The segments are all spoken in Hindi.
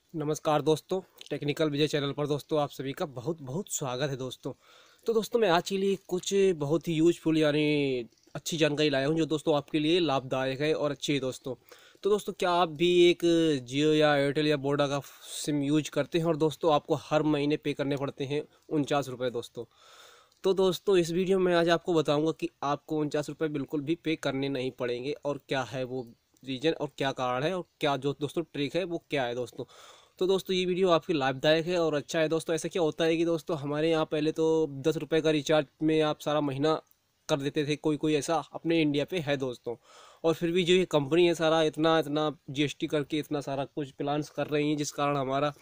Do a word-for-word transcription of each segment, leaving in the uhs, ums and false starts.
नमस्कार दोस्तों। टेक्निकल विजय चैनल पर दोस्तों आप सभी का बहुत बहुत स्वागत है दोस्तों। तो दोस्तों मैं आज के लिए कुछ बहुत ही यूजफुल यानी अच्छी जानकारी लाया हूँ जो दोस्तों आपके लिए लाभदायक है और अच्छी है दोस्तों। तो दोस्तों क्या आप भी एक जियो या एयरटेल या वोडा का सिम यूज करते हैं और दोस्तों आपको हर महीने पे करने पड़ते हैं उनचास रुपये दोस्तों। तो दोस्तों इस वीडियो में आज आपको बताऊंगा कि आपको उनचास रुपये बिल्कुल भी पे करने नहीं पड़ेंगे और क्या है वो रीज़न और क्या कारण है और क्या जो दोस्तों ट्रिक है वो क्या है दोस्तों। तो दोस्तों ये वीडियो आपकी लाभदायक है और अच्छा है दोस्तों। ऐसा क्या होता है कि दोस्तों हमारे यहाँ पहले तो दस रुपये का रिचार्ज में आप सारा महीना कर देते थे, कोई कोई ऐसा अपने इंडिया पे है दोस्तों। और फिर भी जो ये कंपनी है सारा इतना इतना जीएसटी करके इतना सारा कुछ प्लान्स कर रही हैं जिस कारण हमारा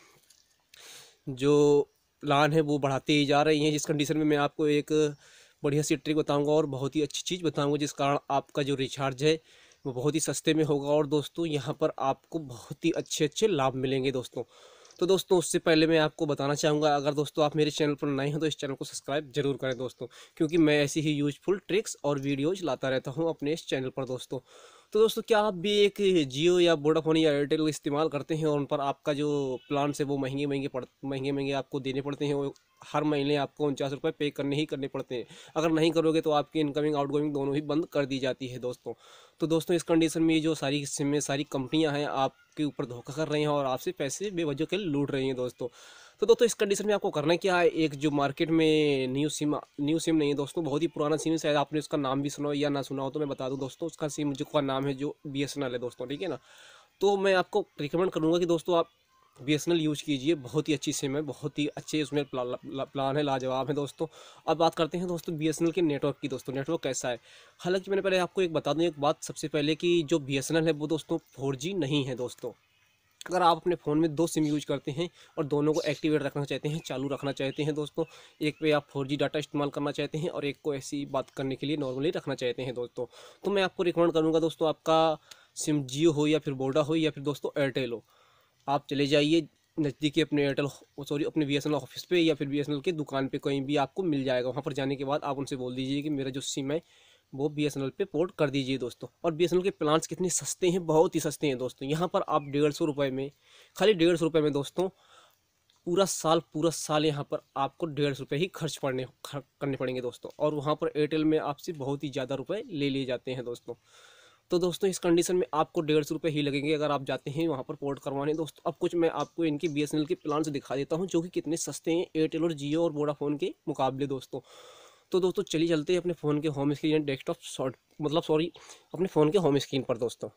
जो प्लान है वो बढ़ाते ही जा रही हैं। जिस कंडीशन में मैं आपको एक बढ़िया सी ट्रिक बताऊंगा और बहुत ही अच्छी चीज़ बताऊंगा जिस कारण आपका जो रिचार्ज है वो बहुत ही सस्ते में होगा और दोस्तों यहाँ पर आपको बहुत ही अच्छे अच्छे लाभ मिलेंगे दोस्तों। तो दोस्तों उससे पहले मैं आपको बताना चाहूँगा, अगर दोस्तों आप मेरे चैनल पर नए हो तो इस चैनल को सब्सक्राइब जरूर करें दोस्तों, क्योंकि मैं ऐसी ही यूजफुल ट्रिक्स और वीडियोज लाता रहता हूँ अपने इस चैनल पर दोस्तों। तो दोस्तों क्या आप भी एक जियो या वोडाफोन या एयरटेल इस्तेमाल करते हैं और उन पर आपका जो प्लान है वो महंगे महंगे पड़ महंगे महंगे आपको देने पड़ते हैं, वो हर महीने आपको उनचास रुपये पे करने ही करने पड़ते हैं। अगर नहीं करोगे तो आपकी इनकमिंग आउटगोइंग दोनों ही बंद कर दी जाती है दोस्तों। तो दोस्तों इस कंडीशन में ये जो सारी सिम में सारी कंपनियां हैं आपके ऊपर धोखा कर रही हैं और आपसे पैसे बेवजह के लूट रही हैं दोस्तों। तो दोस्तों इस कंडीशन में आपको करना क्या है, एक जो मार्केट में न्यू सिम न्यू सिम नहीं है दोस्तों, बहुत ही पुराना सिम है, शायद आपने उसका नाम भी सुना हो या ना सुना हो, तो मैं बता दूं दोस्तों उसका सिम जो का नाम है जो बी एस एन एल है दोस्तों, ठीक है ना। तो मैं आपको रिकमेंड करूँगा कि दोस्तों आप B S N L use कीजिए, बहुत ही अच्छी सिम है, बहुत ही अच्छे उसमें प्ला, ला, प्लान है, लाजवाब है दोस्तों। अब बात करते हैं दोस्तों बी एस एन एल के नेटवर्क की दोस्तों। नेटवर्क कैसा है, हालांकि मैंने पहले आपको एक बता दूं एक बात सबसे पहले कि जो बी एस एन एल है वो दोस्तों फोर जी नहीं है दोस्तों। अगर आप अपने फ़ोन में दो सिम यूज करते हैं और दोनों को एक्टिवेट रखना चाहते हैं, चालू रखना चाहते हैं दोस्तों, एक पे आप फोर जी डाटा इस्तेमाल करना चाहते हैं और एक को ऐसी बात करने के लिए नॉर्मली रखना चाहते हैं दोस्तों, तो मैं आपको रिकमेंड करूँगा दोस्तों, आपका सिम जियो हो या फिर वोडा हो या फिर दोस्तों एयरटेल हो, आप चले जाइए नज़दीकी अपने एयरटेल सॉरी अपने B S N L office पे या फिर बी एस एन एल की दुकान पे कहीं भी आपको मिल जाएगा। वहाँ पर जाने के बाद आप उनसे बोल दीजिए कि मेरा जो सिम है वो बी एस एन एल पे पोर्ट कर दीजिए दोस्तों। और बी एस एन एल के प्लान्स कितने सस्ते हैं, बहुत ही सस्ते हैं दोस्तों। यहाँ पर आप डेढ़ सौ रुपये में, खाली डेढ़ सौ रुपये में दोस्तों पूरा साल पूरा साल यहाँ पर आपको डेढ़ सौ रुपये ही खर्च पड़ने खर्च करने पड़ेंगे दोस्तों। और वहाँ पर एयरटेल में आपसे बहुत ही ज़्यादा रुपए ले लिए जाते हैं दोस्तों। तो दोस्तों इस कंडीशन में आपको डेढ़ सौ रुपये ही लगेंगे अगर आप जाते हैं वहाँ पर पोर्ट करवाने दोस्तों। अब कुछ मैं आपको इनकी बी एस एन एल के प्लान से दिखा देता हूँ जो कि कितने सस्ते हैं एयरटेल और जियो और वोडाफोन के मुकाबले दोस्तों। तो दोस्तों चलिए चलते हैं अपने फ़ोन के होम स्क्रीन डेस्कटॉप शॉर्ट मतलब सॉरी अपने फ़ोन के होम स्क्रीन पर दोस्तों।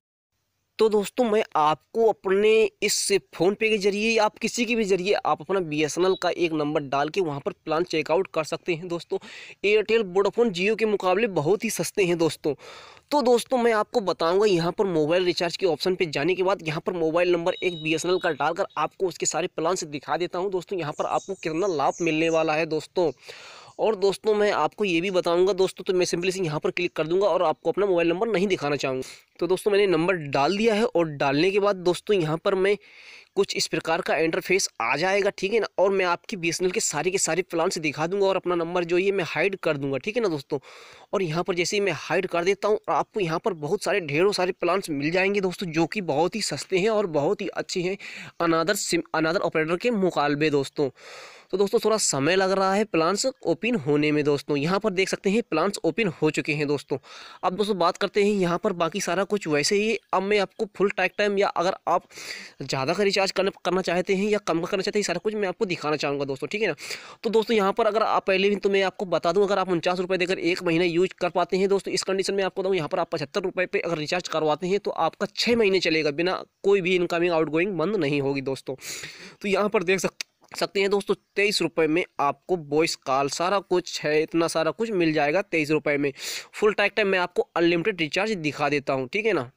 तो दोस्तों मैं आपको अपने इस फ़ोन पे के जरिए या आप किसी के भी जरिए आप अपना बी एस एन एल का एक नंबर डाल के वहाँ पर प्लान चेकआउट कर सकते हैं दोस्तों। एयरटेल वोडाफोन जियो के मुकाबले बहुत ही सस्ते हैं दोस्तों। तो दोस्तों मैं आपको बताऊंगा यहाँ पर मोबाइल रिचार्ज के ऑप्शन पे जाने के बाद यहाँ पर मोबाइल नंबर एक बी एस एन एल का डालकर आपको उसके सारे प्लान से दिखा देता हूँ दोस्तों, यहाँ पर आपको कितना लाभ मिलने वाला है दोस्तों। और दोस्तों मैं आपको ये भी बताऊंगा दोस्तों, तो मैं सिंपली से यहाँ पर क्लिक कर दूंगा और आपको अपना मोबाइल नंबर नहीं दिखाना चाहूँगा। तो दोस्तों मैंने नंबर डाल दिया है और डालने के बाद दोस्तों यहाँ पर मैं कुछ इस प्रकार का इंटरफेस आ जाएगा, ठीक है ना। और मैं आपकी बी एस एन एल के सारे के सारे प्लान से दिखा दूंगा और अपना नंबर जो ये मैं हाइड कर दूंगा, ठीक है ना दोस्तों। और यहाँ पर जैसे ही मैं हाइड कर देता हूँ आपको यहाँ पर बहुत सारे ढेरों सारे प्लान्स मिल जाएंगे दोस्तों जो कि बहुत ही सस्ते हैं और बहुत ही अच्छे हैं अनादर सिम अनादर ऑपरेटर के मुकाबले दोस्तों। तो दोस्तों थोड़ा समय लग रहा है प्लान्स ओपन होने में दोस्तों। यहाँ पर देख सकते हैं प्लान्स ओपन हो चुके हैं दोस्तों। अब दोस्तों बात करते हैं यहाँ पर बाकी सारा कुछ वैसे ही। अब मैं आपको फुल टैक टाइम या अगर आप ज़्यादा का रिचार्ज करना करना चाहते हैं या कम का करना चाहते हैं, सारा कुछ मैं आपको दिखाना चाहूँगा दोस्तों, ठीक है ना। तो दोस्तों यहाँ पर अगर आप पहले भी तो मैं आपको बता दूँ, अगर आप उनचास रुपये देकर एक महीना यूज कर पाते हैं दोस्तों, इस कंडीशन में आपको बताऊँ यहाँ पर आप पचहत्तर रुपये पे अगर रिचार्ज करवाते हैं तो आपका छः महीने चलेगा बिना कोई भी इनकमिंग आउटगोइंग बंद नहीं होगी दोस्तों। तो यहाँ पर देख सकते सकते हैं दोस्तों तेईस रुपये में आपको वॉइस कॉल सारा कुछ है, इतना सारा कुछ मिल जाएगा तेईस रुपये में। फुल टैक टाइम मैं आपको अनलिमिटेड रिचार्ज दिखा देता हूँ, ठीक है ना।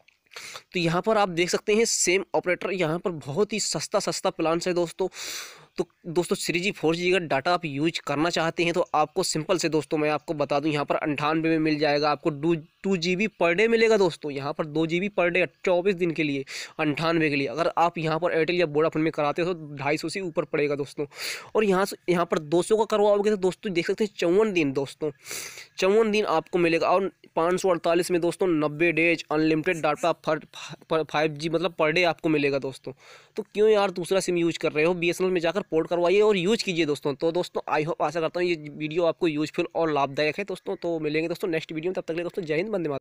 तो यहाँ पर आप देख सकते हैं सेम ऑपरेटर, यहाँ पर बहुत ही सस्ता सस्ता प्लान है दोस्तों। तो दोस्तों थ्री जी फोर जी का डाटा आप यूज करना चाहते हैं तो आपको सिंपल से दोस्तों मैं आपको बता दूं, यहाँ पर अंठानवे में मिल जाएगा आपको two two G B per day मिलेगा दोस्तों। यहाँ पर दो जी बी पर डे चौबीस दिन के लिए अंठानवे के लिए। अगर आप यहाँ पर एयरटेल या वोडाफोन में कराते हो तो ढाई सौ से ऊपर पड़ेगा दोस्तों। और यहाँ से यहाँ पर दो सौ का करवाओगे तो दोस्तों देख सकते हैं चौवन दिन दोस्तों, चौवन दिन आपको मिलेगा। और पाँच सौ अड़तालीस में दोस्तों नब्बे days unlimited data five G मतलब पर डे आपको मिलेगा दोस्तों। तो क्यों यार दूसरा सिम यूज कर रहे हो, बी एस एन एल में जाकर पोर्ट करवाइए और यूज कीजिए दोस्तों। तो दोस्तों आई होप आशा करता हूँ ये वीडियो आपको यूजफुल और लाभदायक है दोस्तों। तो मिलेंगे दोस्तों नेक्स्ट वीडियो में, तब तक के लिए दोस्तों जय हिंद, वंदे मातरम।